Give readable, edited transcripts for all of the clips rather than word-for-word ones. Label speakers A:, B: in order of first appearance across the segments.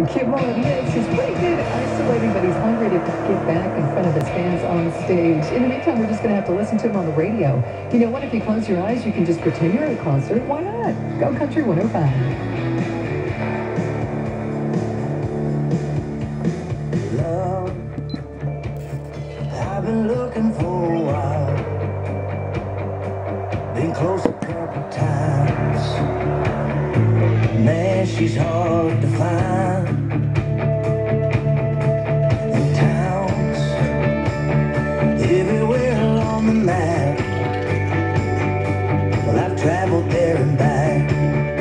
A: Yes, he's pretty good at isolating, but he's hungry to get back in front of his fans on stage. In the meantime, we're just going to have to listen to him on the radio. You know what? If you close your eyes, you can just pretend you're at a concert. Why not? Go Country 105.
B: Love, I've been looking for a while. Been close a couple times. Man, she's hard to find. Everywhere along the map. Well, I've traveled there and back,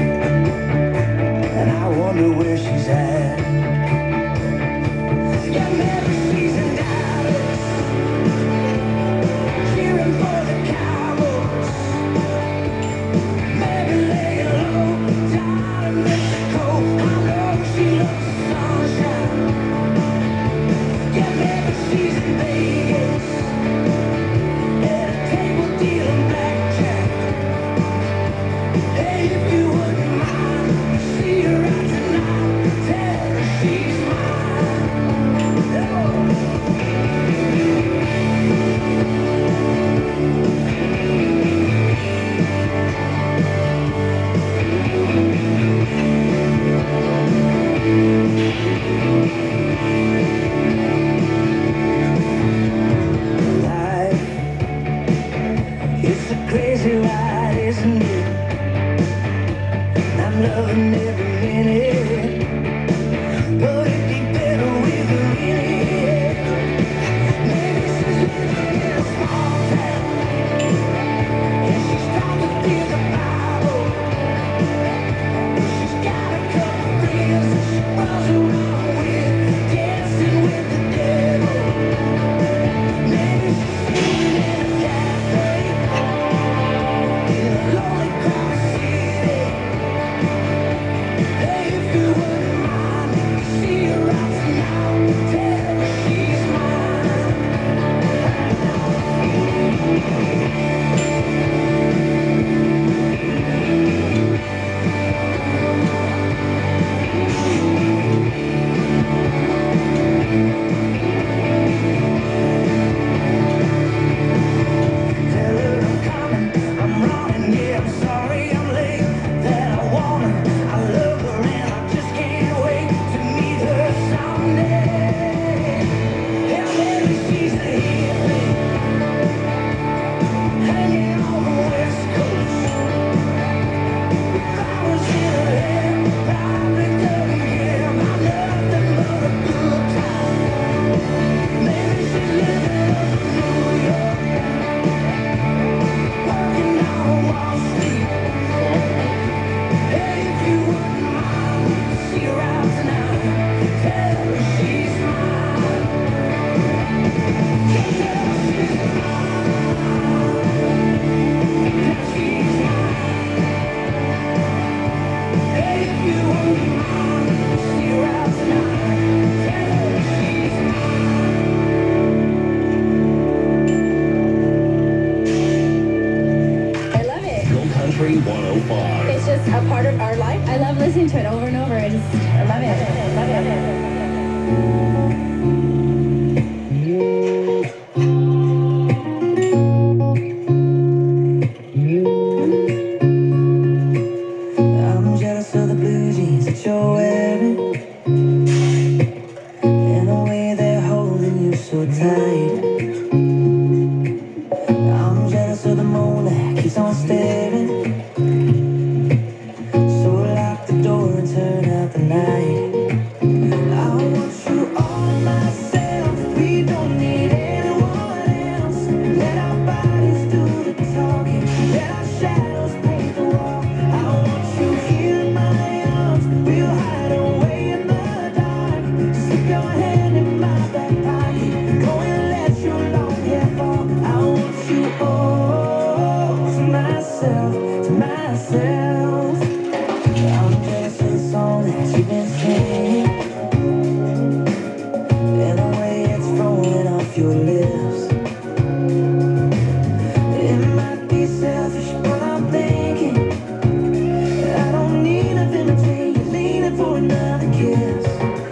B: and I wonder where she's at. Yeah, maybe she's in Dallas, cheering for the Cowboys. Maybe laying low down in Mexico. I know she loves the sunshine. Yeah, maybe she's in Vegas, dealing blackjack. Hey, if you wouldn't mind, see her out tonight. Tell her she's mine. It's a crazy ride, isn't it? I'm loving every minute, but it'd be better with her in it. Maybe she's living in a small town, and she's taught to feel the Bible. She's got a couple friends that she runs around with, dancing with the devil. Maybe she's sitting in a cafe, lonely crowd city. Hey, if you wouldn't mind, see her out tonight. Tell her she's mine. Tell her I'm coming, I'm running, yeah, I'm sorry I'm late. That I want her, I love her, and I just can't wait to meet her someday. Yeah, maybe she's a hippie, hanging on the West Coast, with flowers in her hair, probably doesn't care about nothing but a good time. Maybe she's living up in New York, working on Wall Street. Hey, if you wouldn't mind, see her out tonight. Tell her she's mine. Tell her she's mine. Tell her she's mine. Hey, if you wouldn't mind, see her out tonight. Tell her she's mine.
C: I love it.
D: Go Country 105.
C: It's just a part of our life. I love listening to it over and over. I love it. Love it.
B: I'm jealous of the blue jeans that you're wearing, and the way they're holding you so tight. I'm jealous of the moon that keeps on staring. So lock the door and turn out the light. I want you all myself. We don't need anyone else. Let our bodies do the talking. Let our shadows paint the wall. I want you here in my arms. We'll hide away in the dark. Slip your hand in my back pocket. Go and let your long hair fall. I want you all to myself, to myself. I'm jealous of the song that you've been singing, and the way it's rolling off your lips. It might be selfish, but I'm thinking I don't need nothing between you leaning for another kiss.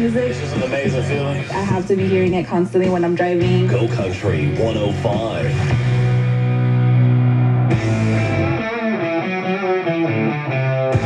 C: music.
E: It's just an amazing feeling.
C: I have to be hearing it constantly when I'm driving.
D: Go Country 105.